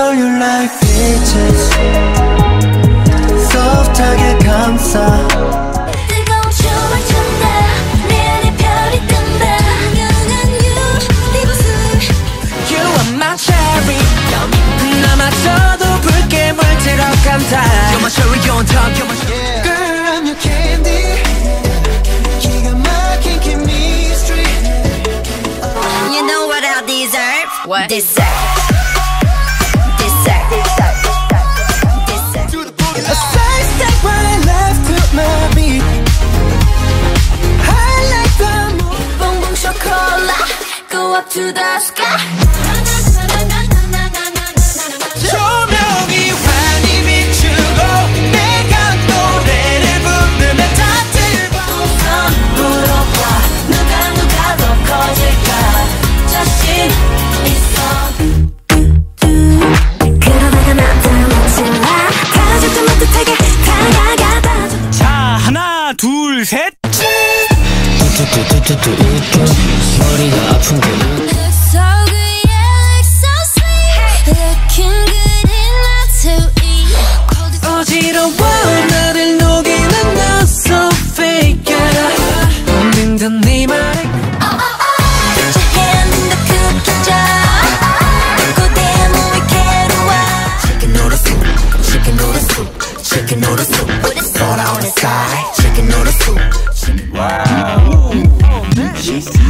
Show you like beaches 소프트하게 감싸 뜨거운 춤을 춘다 내일의 별이 뜬다 영원한 you 네 모습 You are my cherry 남아져도 붉게 물들어간 달 You're my cherry on top You're my cherry Girl I'm your candy 기가 막힌 chemistry You know what I deserve? What? Deserve A side step right left to my beat I like the moon Boom boom chocolate Go up to the sky 조명이 환히 비추고 내가 노래를 부르면 다들 우선 물어봐 누가 더 커질까 자신 있어 그러다가 나타났지 마 가족도 못하게 다가가봐 자 하나 둘 셋 머리가 아픈 게 Look so good, yeah, look so sweet Looking good in my 2E 어지러워 나를 녹이는 너 so fake yeah. 없는 듯 네 말에 Put your hand in the cookie jar 고대모 위태로워 Chicken noodle soup, chicken noodle soup, chicken noodle soup. With a Soda on the side, chicken noodle soup. 와우.